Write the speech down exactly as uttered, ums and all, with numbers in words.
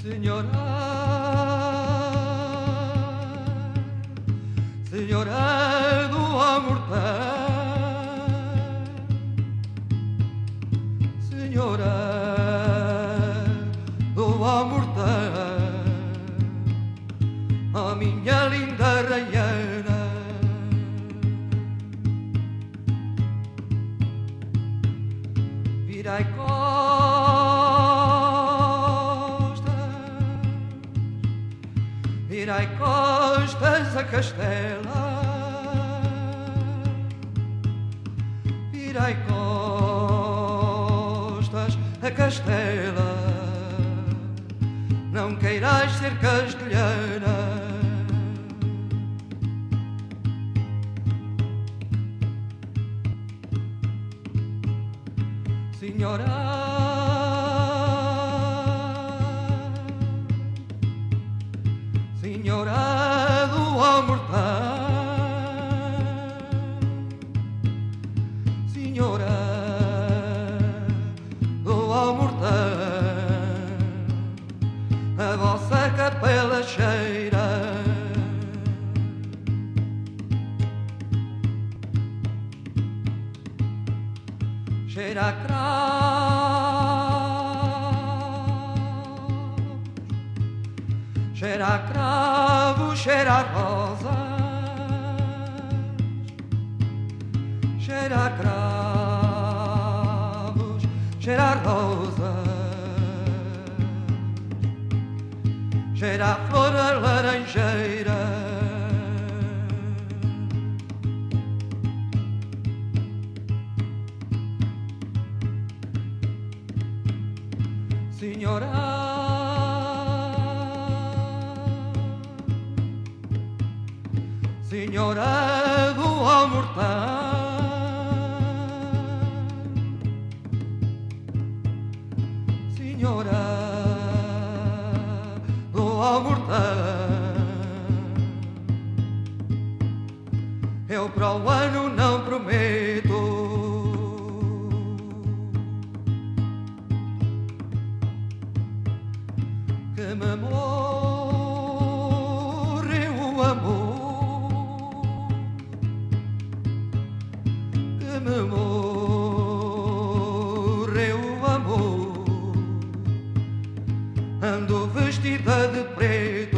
Senhora, Senhora do amor, Senhora do amor, a minha linda rainha, virai costas, virai costas a Castela, virai costas a Castela, não queiras ser castelhana. Senhora, Senhora do amor, Senhora do amor, a vossa capela cheira, cheira a cravos, cheira a cravos, cheira a rosas, cheira a cravos, cheira a rosas, cheira a flor a laranjeira. Senhora, Senhora do amor, Senhora do amor, eu para o ano não prometo que me morre o amor, que me morre o amor, ando vestida de preto.